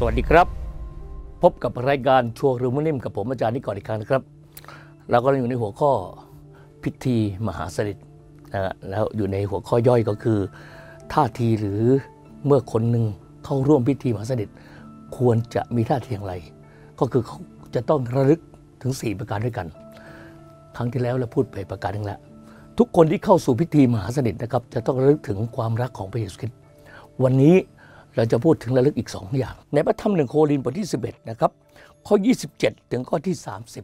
สวัสดีครับพบกับรายการชัวร์หรือมุนิ่มกับผมอาจารย์นิกรอีกครั้งนะครับเราก็อยู่ในหัวข้อพิธีมหาสนิทนะแล้วอยู่ในหัวข้อย่อยก็คือท่าทีหรือเมื่อคนหนึ่งเข้าร่วมพิธีมหาสนิทควรจะมีท่าทีอย่างไรก็คือเขาจะต้องระลึกถึง4ประการด้วยกันครั้งที่แล้วเราพูดไปประการหนึ่งแล้วทุกคนที่เข้าสู่พิธีมหาสนิทนะครับจะต้องระลึกถึงความรักของพระเยซูคริสต์วันนี้เราจะพูดถึงระลึกอีก2อย่างในพระธรรม1 โครินธ์บทที่11นะครับข้อ27ถึงข้อที่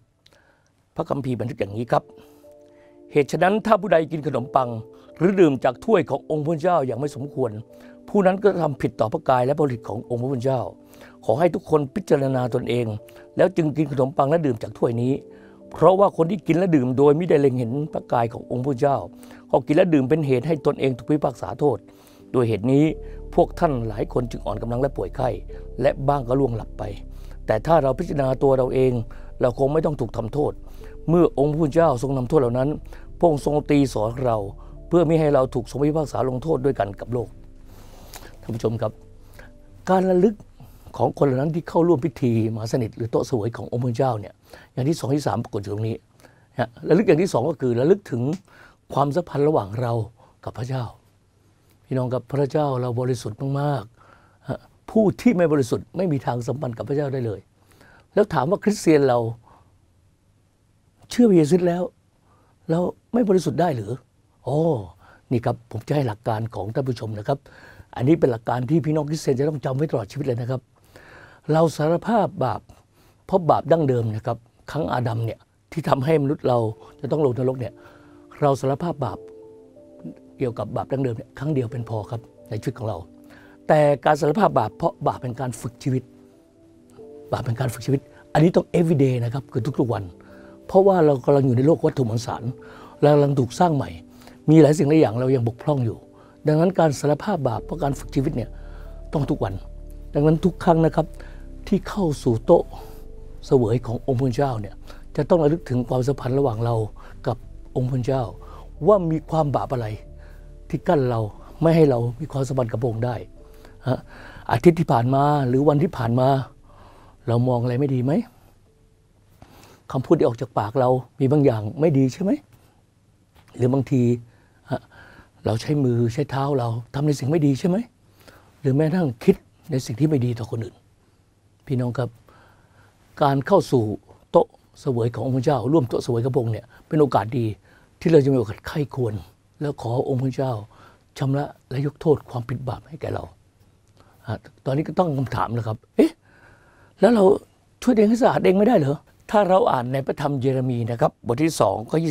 30พระคัมภีร์บันทึกอย่างนี้ครับเหตุฉะนั้นถ้าผู้ใดกินขนมปังหรือดื่มจากถ้วยขององค์พระเจ้าอย่างไม่สมควรผู้นั้นก็ทำผิดต่อพระกายและพระฤทธิ์ขององค์พระผู้เป็นเจ้าขอให้ทุกคนพิจารณาตนเองแล้วจึงกินขนมปังและดื่มจากถ้วยนี้เพราะว่าคนที่กินและดื่มโดยไม่ได้เล็งเห็นพระกายขององค์พระเจ้าก็กินและดื่มเป็นเหตุให้ตนเองถูกพิพากษาโทษโดยเหตุนี้พวกท่านหลายคนจึงอ่อนกำลังและป่วยไข้และบ้างก็ล่วงหลับไปแต่ถ้าเราพิจารณาตัวเราเองเราคงไม่ต้องถูกทำโทษเมื่อองค์พระผู้เป็นเจ้าทรงนำโทษเหล่านั้นพระองค์ทรงตีสอนเราเพื่อไม่ให้เราถูกทรงพิพากษาลงโทษด้วยกันกับโลกท่านผู้ชมครับการระลึกของคนเหล่านั้นที่เข้าร่วมพิธีมหาสนิทหรือโต๊ะเสวยขององค์พระเจ้าเนี่ยอย่างที่2ที่3ปรากฏอยู่ตรงนี้ระลึกอย่างที่2ก็คือระลึกถึงความสัมพันธ์ระหว่างเรากับพระเจ้าพี่น้องกับพระเจ้าเราบริสุทธิ์มากๆผู้ที่ไม่บริสุทธิ์ไม่มีทางสัมพันธ์กับพระเจ้าได้เลยแล้วถามว่าคริสเตียนเราเชื่อพระเยซูแล้วเราไม่บริสุทธิ์ได้หรือนี่ครับผมจะให้หลักการของท่านผู้ชมนะครับอันนี้เป็นหลักการที่พี่น้องคริสเตียนจะต้องจำไว้ตลอดชีวิตเลยนะครับเราสารภาพบาปเพราะบาปดั้งเดิมนะครับครั้งอาดัมเนี่ยที่ทำให้มนุษย์เราจะต้องลงนรกเนี่ยเราสารภาพบาปเกี่ยวกับบาปดั้งเดิมเนี่ยครั้งเดียวเป็นพอครับในชีวิตของเราแต่การสารภาพบาปเพราะบาปเป็นการฝึกชีวิตบาปเป็นการฝึกชีวิตอันนี้ต้อง everyday นะครับคือทุกๆวันเพราะว่าเรากำลังอยู่ในโลกวัตถุมวลสารเรากำลังถูกสร้างใหม่มีหลายสิ่งหลายอย่างเรายังบกพร่องอยู่ดังนั้นการสารภาพบาปเพราะการฝึกชีวิตเนี่ยต้องทุกวันดังนั้นทุกครั้งนะครับที่เข้าสู่โต๊ะเสวยขององค์พระเจ้าเนี่ยจะต้องระลึกถึงความสัมพันธ์ระหว่างเรากับองค์พระเจ้าว่ามีความบาปอะไรที่กั้นเราไม่ให้เรามีความสัมพันธ์กับพระองค์ได้อาทิตย์ที่ผ่านมาหรือวันที่ผ่านมาเรามองอะไรไม่ดีไหมคำพูดที่ออกจากปากเรามีบางอย่างไม่ดีใช่ไหมหรือบางทีเราใช้มือใช้เท้าเราทำในสิ่งไม่ดีใช่ไหมหรือแม้กระทั่งคิดในสิ่งที่ไม่ดีต่อคนอื่นพี่น้องครับการเข้าสู่โต๊ะเสวยขององค์พระเจ้าร่วมโต๊ะเสวยกับพระองค์เนี่ยเป็นโอกาสดีที่เราจะมีโอกาสไข้ควรแล้วขอองค์พระเจ้าชำระและยกโทษความผิดบาปให้แก่เราตอนนี้ก็ต้องคำถามนะครับแล้วเราช่วยเองให้สะอาดเองไม่ได้เหรอถ้าเราอ่านในพระธรรมเยเรมีนะครับบทที่2ข้อ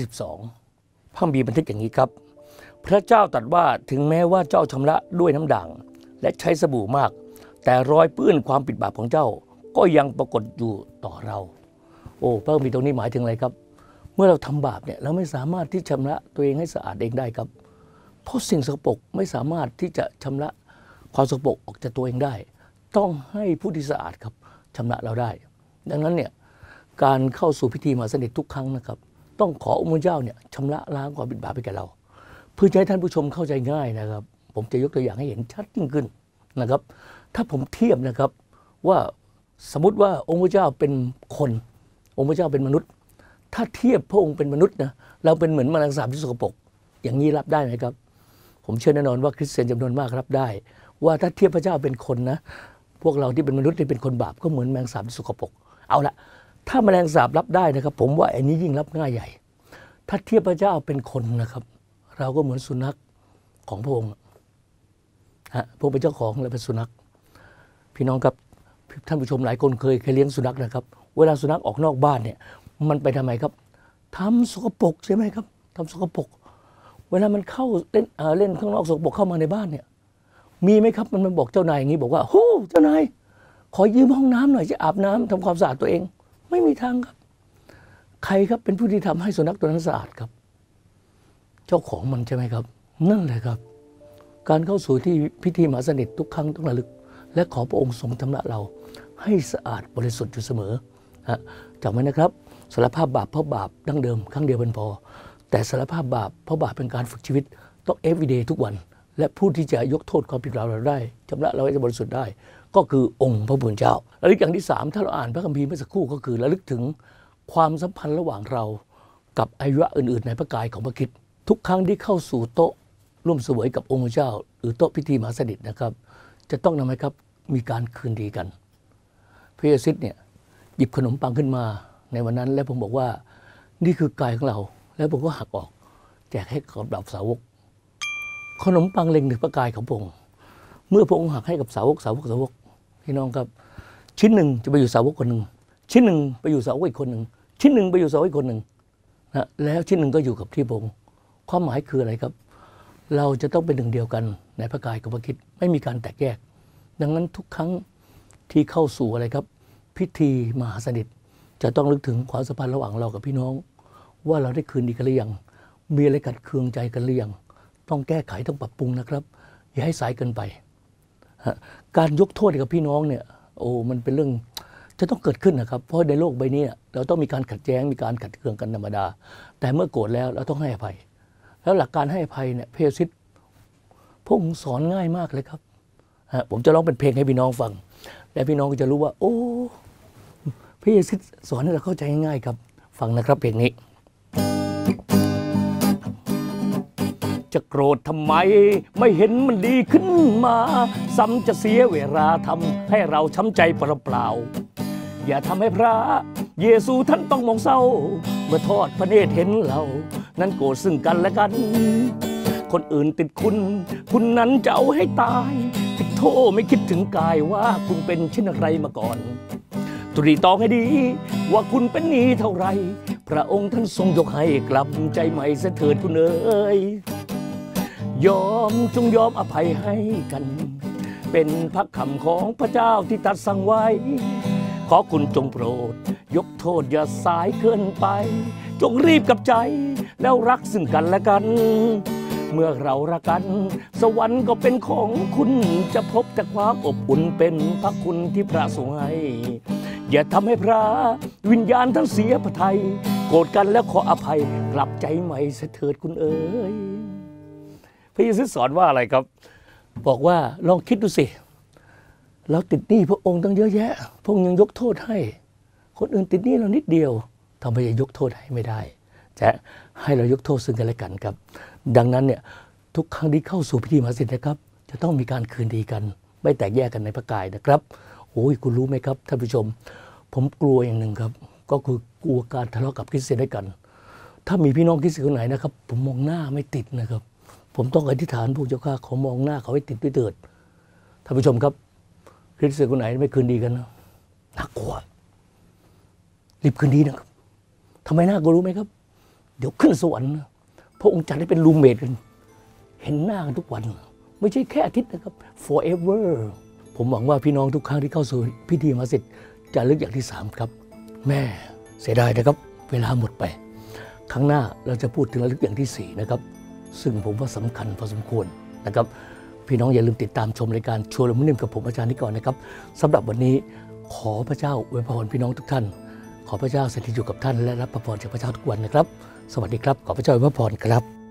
22พระคัมภีร์บันทึกอย่างนี้ครับพระเจ้าตรัสว่าถึงแม้ว่าเจ้าชำระด้วยน้ำด่างและใช้สบู่มากแต่รอยเปื้อนความผิดบาปของเจ้าก็ยังปรากฏอยู่ต่อเราพระคัมภีร์ตรงนี้หมายถึงอะไรครับเมื่อเราทำบาปเนี่ยเราไม่สามารถที่ชำระตัวเองให้สะอาดเองได้ครับเพราะสิ่งสกปรกไม่สามารถที่จะชำระความสกปรกออกจากตัวเองได้ต้องให้ผู้ที่สะอาดครับชำระเราได้ดังนั้นเนี่ยการเข้าสู่พิธีมหาสนิททุกครั้งนะครับต้องขอองค์พระเจ้าเนี่ยชำระล้างความผิดบาปไปแก่เราเพื่อให้ท่านผู้ชมเข้าใจง่ายนะครับผมจะยกตัวอย่างให้เห็นชัดยิ่งขึ้นนะครับถ้าผมเทียบนะครับว่าสมมติว่าองค์พระเจ้าเป็นคนองค์พระเจ้าเป็นมนุษย์ถ้าเทียบพระองค์เป็นมนุษย์นะเราเป็นเหมือนแมลงสาบที่สกปรกอย่างนี้รับได้ไหมครับผมเชื่อแน่นอนว่าคริสเตียนจำนวนมากรับได้ว่าถ้าเทียบพระเจ้าเป็นคนนะพวกเราที่เป็นมนุษย์ที่เป็นคนบาปก็เหมือนแมลงสาบที่สกปรกเอาละถ้าแมลงสาบรับได้นะครับผมว่าอันนี้ยิ่งรับง่ายใหญ่ถ้าเทียบพระเจ้าเป็นคนนะครับเราก็เหมือนสุนัขของพระองค์พระองค์เป็นเจ้าของและเป็นสุนัขพี่น้องครับท่านผู้ชมหลายคนเคยเลี้ยงสุนัขนะครับเวลาสุนัขออกนอกบ้านเนี่ยมันไปทำไมครับทำสกปรกใช่ไหมครับทำสกปรกเวลามันเข้าเล่นข้างนอกสกปรกเข้ามาในบ้านเนี่ยมีไหมครับมันบอกเจ้านายอย่างนี้บอกว่าเจ้านายขอยืมห้องน้ำหน่อยจะอาบน้ำทำความสะอาดตัวเองไม่มีทางครับใครครับเป็นผู้ที่ทำให้สุนัขตัวนั้นสะอาดครับเจ้าของมันใช่ไหมครับนั่นแหละครับการเข้าสู่ที่พิธีมหาสนิททุกครั้งต้องระลึกและขอพระองค์ทรงชำระเราให้สะอาดบริสุทธิ์อยู่เสมอจำไว้นะครับสารภาพบาปเพราะบาปดั้งเดิมครั้งเดียวเป็นพอแต่สารภาพบาปเพราะบาปเป็นการฝึกชีวิตต้อง everyday ทุกวันและผู้ที่จะยกโทษความผิดเราได้ชำระเราให้บริสุทธิ์ได้ก็คือองค์พระผู้เป็นเจ้าระลึกอย่างที่3ถ้าเราอ่านพระคัมภีร์เมื่อสักครู่ก็คือระลึกถึงความสัมพันธ์ระหว่างเรากับอวัยวะอื่นๆในพระกายของพระคริสต์ทุกครั้งที่เข้าสู่โต๊ะร่วมเสวยกับองค์พระเจ้าหรือโต๊ะพิธีมหาสนิทนะครับจะต้องนำไหมครับมีการคืนดีกันพระเยซูเนี่ยหยิบขนมปังขึ้นมาในวันนั้นแล้วผมบอกว่านี่คือกายของเราแล้วผมก็หักออกแจกให้กับเหล่าสาวกขนมปังเล็งถึงพระกายของพระองค์เมื่อพระองค์หักให้กับสาวกพี่น้องครับชิ้นหนึ่งจะไปอยู่สาวกคนหนึ่งชิ้นหนึ่งไปอยู่สาวกอีกคนหนึ่งชิ้นหนึ่งไปอยู่สาวกอีกคนหนึ่งนะแล้วชิ้นหนึ่งก็อยู่กับที่พระองค์ความหมายคืออะไรครับเราจะต้องเป็นหนึ่งเดียวกันในพระกายของพระคริสต์ไม่มีการแตกแยกดังนั้นทุกครั้งที่เข้าสู่อะไรครับพิธีมหาสนิทจะต้องนึกถึงความสัมพันธ์ระหว่างเรากับพี่น้องว่าเราได้คืนดีกันหรือยังมีอะไรกัดเคืองใจกันหรือยังต้องแก้ไขต้องปรับปรุงนะครับอย่าให้สายเกินไปการยกโทษกับพี่น้องเนี่ยมันเป็นเรื่องจะต้องเกิดขึ้นนะครับเพราะในโลกใบนี้เราต้องมีการขัดแย้งมีการขัดเคืองกันธรรมดาแต่เมื่อโกรธแล้วเราต้องให้อภัยแล้วหลักการให้อภัยเนี่ยพระเยซูพระองค์สอนง่ายมากเลยครับผมจะร้องเป็นเพลงให้พี่น้องฟังและพี่น้องก็จะรู้ว่าโอ้พระเยซูสอนให้เราเข้าใจง่ายๆครับฟังนะครับเพลงนี้จะโกรธทำไมไม่เห็นมันดีขึ้นมาซ้ำจะเสียเวลาทำให้เราช้ำใจเปล่าๆอย่าทำให้พระเยซูท่านต้องมองเศร้าเมื่อทอดพระเนตรเห็นเรานั้นโกรธซึ่งกันและกันคนอื่นติดคุณนั้นจะเอาให้ตายติดโทษไม่คิดถึงกายว่าคุณเป็นเช่นไรมาก่อนตรีตองให้ดีว่าคุณเป็นหนี้เท่าไรพระองค์ท่านทรงยกให้กลับใจใหม่เสียเถิดคุณเอ๋ยจงยอมอภัยให้กันเป็นพระคำของพระเจ้าที่ตรัสสั่งไว้ขอคุณจงโปรดยกโทษอย่าสายเกินไปจงรีบกับใจแล้วรักซึ่งกันและกันเมื่อเรารักกันสวรรค์ก็เป็นของคุณจะพบแต่ความอบอุ่นเป็นพระคุณที่พระทรงให้อย่าทำให้พระวิญญาณทั้งเสียพระทัยโกรธกันแล้วขออภัยกลับใจใหม่เสียเถิดคุณเอ๋ยพระเยซูสอนว่าอะไรครับบอกว่าลองคิดดูสิเราติดหนี้พระองค์ตั้งเยอะแยะพระองค์ยังยกโทษให้คนอื่นติดหนี้เรานิดเดียวทำไมจะยกโทษให้ไม่ได้จะให้เรายกโทษซึ่งกันและกันครับดังนั้นเนี่ยทุกครั้งที่เข้าสู่พิธีมหาสนิทนะครับจะต้องมีการคืนดีกันไม่แตกแยกกันในพระกายนะครับโอ้ยคุณรู้ไหมครับท่านผู้ชมผมกลัวอย่างหนึ่งครับก็คือกลัวการทะเลาะกับคริสเตียนด้วยกันถ้ามีพี่น้องคริสเตียนคนไหนนะครับผมมองหน้าไม่ติดนะครับผมต้องอธิษฐานพระเจ้าข้าขอมองหน้าเขาให้ติดด้วยเถิดท่านผู้ชมครับคริสเตียนคนไหนไม่คืนดีกันนะน่ากลัวรีบคืนดีนะครับทำไมน่ากลัวรู้ไหมครับเดี๋ยวขึ้นสวรรค์พระองค์จัดให้เป็นรูมเมทกันเห็นหน้ากันทุกวันไม่ใช่แค่อาทิตย์นะครับ forever ผมหวังว่าพี่น้องทุกครั้งที่เข้าสู่พิธีมหาสนิทจะลึกอย่างที่3ครับแม่เสียดายนะครับเวลาหมดไปครั้งหน้าเราจะพูดถึงระลึกอย่างที่4นะครับซึ่งผมว่าสำคัญพอสมควรนะครับพี่น้องอย่าลืมติดตามชมรายการชวนมุนิ่มกับผมอาจารย์นิกรนะครับสำหรับวันนี้ขอพระเจ้าอวยพรพี่น้องทุกท่านขอพระเจ้าสถิตอยู่กับท่านและรับพระพรจากพระเจ้าทุกวันนะครับสวัสดีครับขอพระเจ้าอวยพรครับ